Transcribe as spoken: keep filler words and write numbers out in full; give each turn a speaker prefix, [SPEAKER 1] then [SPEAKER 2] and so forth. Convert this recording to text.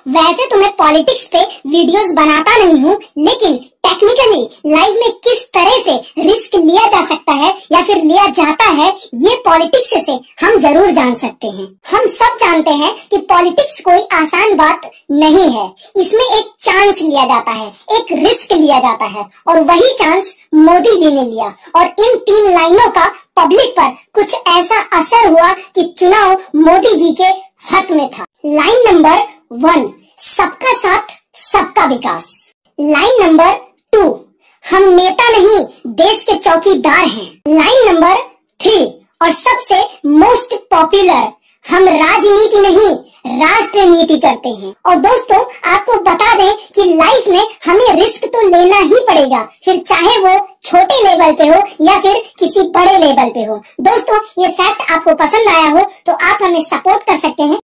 [SPEAKER 1] वैसे तो मैं पॉलिटिक्स पे वीडियोस बनाता नहीं हूँ, लेकिन टेक्निकली लाइफ में किस तरह से रिस्क लिया जा सकता है या फिर लिया जाता है, ये पॉलिटिक्स से हम जरूर जान सकते हैं। हम सब जानते हैं कि पॉलिटिक्स कोई आसान बात नहीं है। इसमें एक चांस लिया जाता है, एक रिस्क लिया जाता है, और वही चांस मोदी जी ने लिया। और इन तीन लाइनों का पब्लिक पर कुछ ऐसा असर हुआ कि चुनाव मोदी जी के हक में था। लाइन नंबर वन, सबका साथ सबका विकास। लाइन नंबर टू, हम नेता नहीं देश के चौकीदार हैं। लाइन नंबर थ्री और सबसे मोस्ट पॉपुलर, हम राजनीति नहीं राष्ट्र नीति करते हैं। और दोस्तों, आपको बता दें कि लाइफ में हमें रिस्क तो लेना ही पड़ेगा, फिर चाहे वो छोटे लेवल पे हो या फिर किसी बड़े लेवल पे हो। दोस्तों, ये फैक्ट आपको पसंद आया हो तो आप हमें सपोर्ट कर सकते हैं।